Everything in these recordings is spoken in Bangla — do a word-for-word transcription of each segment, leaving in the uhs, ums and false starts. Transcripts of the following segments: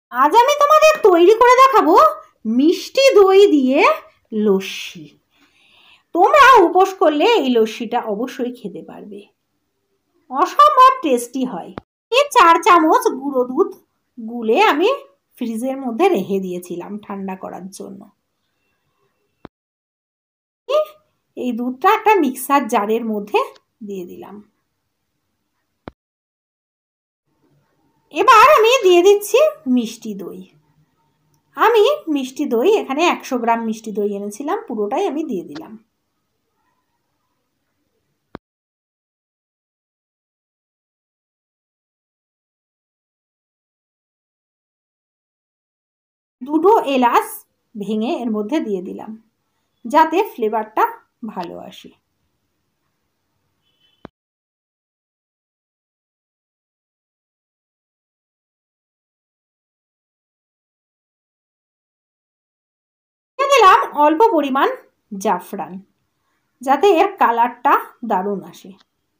আজ আমি তোমাদের তৈরি করে দেখাবো মিষ্টি দই দিয়ে লস্যি। তোমরা উপোস করলে এই লস্যিটা অবশ্যই খেতে পারবে, অসম্ভব টেস্টি হয়। এই চার চামচ গুঁড়ো দুধ গুলে আমি ফ্রিজের মধ্যে রেখে দিয়েছিলাম ঠান্ডা করার জন্য। এই দুধটা একটা মিক্সার জারের মধ্যে দিয়ে দিলাম। এবার আমি দিয়ে দিচ্ছি মিষ্টি দই। আমি মিষ্টি দই এখানে একশো গ্রাম মিষ্টি দই এনেছিলাম, পুরোটাই আমি দিয়ে দিলাম। দুটো এলাচ ভেঙে এর মধ্যে দিয়ে দিলাম যাতে ফ্লেভারটা ভালো আসে। দিয়ে দিলাম অল্প পরিমাণ জাফরান যাতে এর কালারটা দারুণ আসে।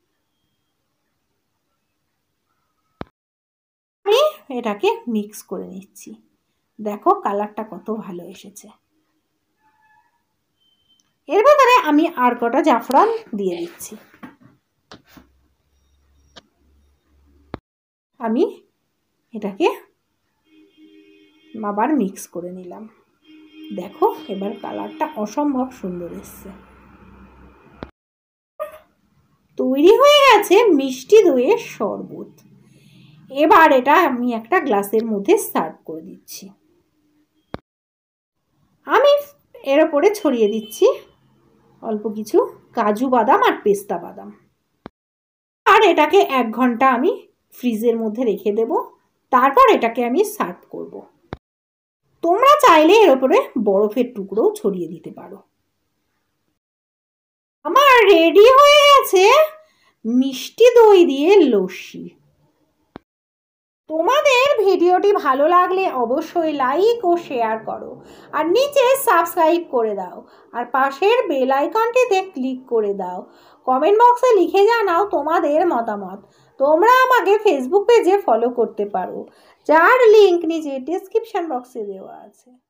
আমি এটাকে মিক্স করে নিচ্ছি। দেখো কালারটা কত ভালো এসেছে। এর ভেতরে আমি আর কটা জাফরান দিয়ে দিচ্ছি। আমি এটাকে আবার মিক্স করে নিলাম। দেখো এবার কালারটা অসম্ভব সুন্দর এসছে। তৈরি হয়ে গেছে মিষ্টি দইয়ের শরবত। এবার এটা আমি একটা গ্লাসের মধ্যে সার্ভ করে দিচ্ছি। আমি এর ওপরে ছড়িয়ে দিচ্ছি অল্প কিছু কাজু বাদাম আর পেস্তা বাদাম। আর এটাকে এক ঘন্টা আমি ফ্রিজের মধ্যে রেখে দেব, তারপর এটাকে আমি সার্ভ করব। তোমরা চাইলে এর ওপরে বরফের টুকরোও ছড়িয়ে দিতে পারো। আমার রেডি হয়ে গেছে মিষ্টি দই দিয়ে লস্যি। তোমাদের ভিডিওটি ভালো লাগলে অবশ্যই লাইক ও শেয়ার করো, আর নিচে সাবস্ক্রাইব করে দাও, আর পাশের বেল আইকনটিতে ক্লিক করে দাও। কমেন্ট বক্সে লিখে জানাও তোমাদের মতামত। তোমরা আমাকে ফেসবুক পেজে ফলো করতে পারো, যার লিঙ্ক নিচে ডেসক্রিপশন বক্সে দেওয়া আছে।